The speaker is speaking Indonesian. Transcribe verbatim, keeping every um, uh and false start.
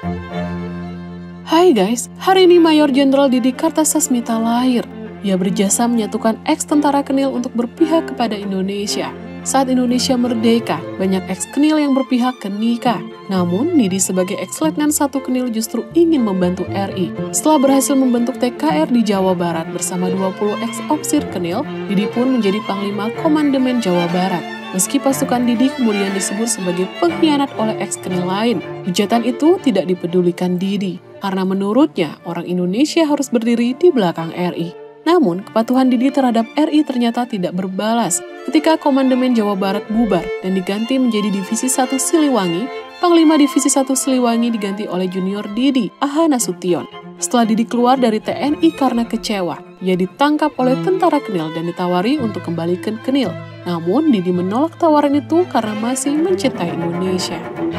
Hai guys, hari ini Mayor Jenderal Didi Kartasasmita lahir. Ia berjasa menyatukan ex-tentara Kenil untuk berpihak kepada Indonesia. Saat Indonesia merdeka, banyak ex-Kenil yang berpihak ke Nika. Namun, Didi sebagai ex-letnan satu Kenil justru ingin membantu R I. Setelah berhasil membentuk T K R di Jawa Barat bersama dua puluh ex-opsir Kenil, Didi pun menjadi Panglima Komandemen Jawa Barat. Meski pasukan Didi kemudian disebut sebagai pengkhianat oleh ex-Kenil lain, hujatan itu tidak dipedulikan Didi. Karena menurutnya, orang Indonesia harus berdiri di belakang R I. Namun, kepatuhan Didi terhadap R I ternyata tidak berbalas. Ketika Komandemen Jawa Barat bubar dan diganti menjadi Divisi satu Siliwangi, Panglima Divisi satu Siliwangi diganti oleh junior Didi, Aha Nasution. Setelah Didi keluar dari T N I karena kecewa, ia ditangkap oleh tentara Kenil dan ditawari untuk kembali ke Kenil. Namun, Didi menolak tawaran itu karena masih mencintai Indonesia.